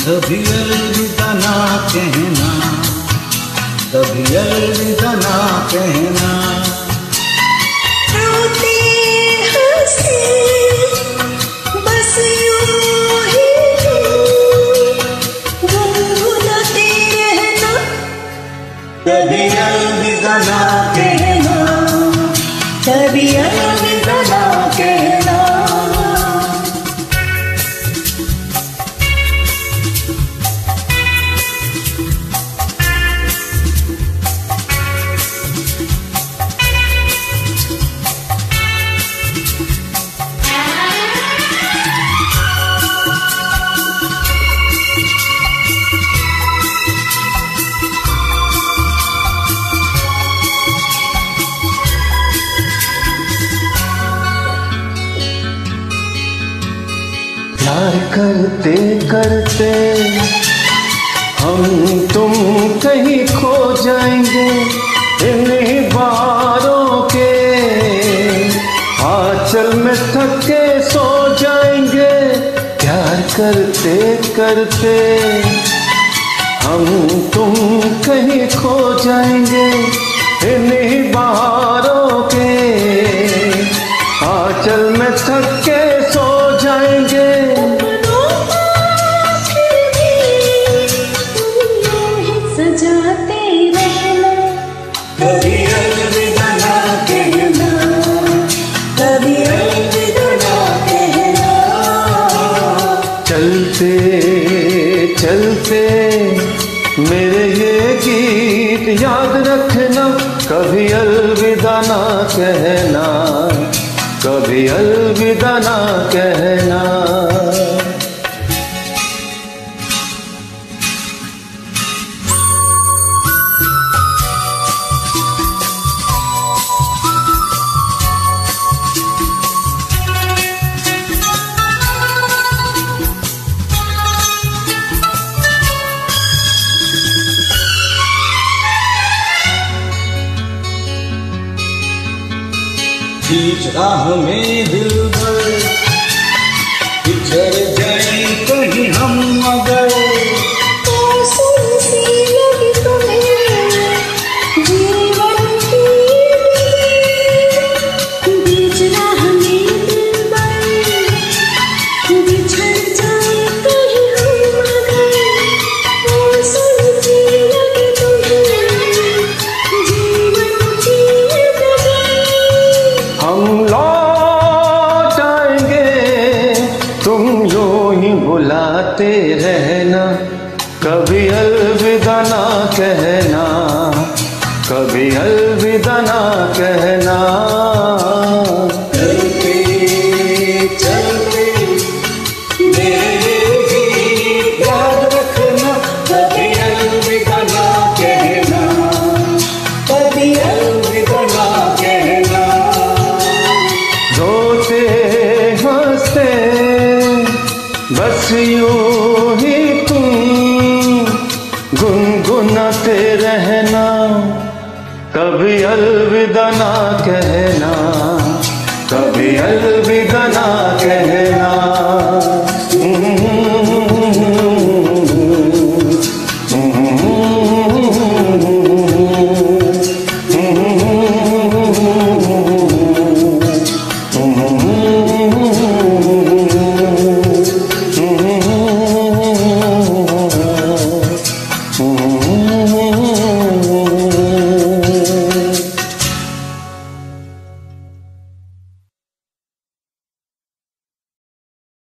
कभी अलविदा ना कहना, कभी अलविदा ना कहना। रोते हंसे बस यूं ही गुनगुनाते रहना, कभी अलविदा ना कहना, कभी अलविदा ना कहना। प्यार करते करते हम तुम कहीं खो जाएंगे, इन्हीं बारों के आंचल में थक के सो जाएंगे। प्यार करते करते हम तुम कहीं खो जाएंगे, इन्हीं बारों के आंचल में थक के सो जाएंगे। सजाते रहना, कभी अलविदा ना कहना, कभी अलविदा ना कहना। चलते चलते मेरे ये गीत याद रखना, कभी अलविदा ना कहना, कभी अलविदा ना कहना। बीच राह में दिलबर बिछड़ जाए कहीं हम मगर, सी लगी तुम्हें जीवन की, बीच राह में दिलबर बिछड़ जाए कहीं हम मगर, सी लगी तुम्हें जीवन की लगी। हम लौट आएंगे, तुम यूं ही बुलाते रहना, कभी अलविदा ना कहना, कभी अलविदा ना कहना। चलते चलते मेरे गीत याद रखना, कभी अलविदा ना कहना, कभी अलविदा ना कहना। रोते हंसते बस यूं ही तुम गुनगुनाते रहना, कभी अलविदा ना कहना।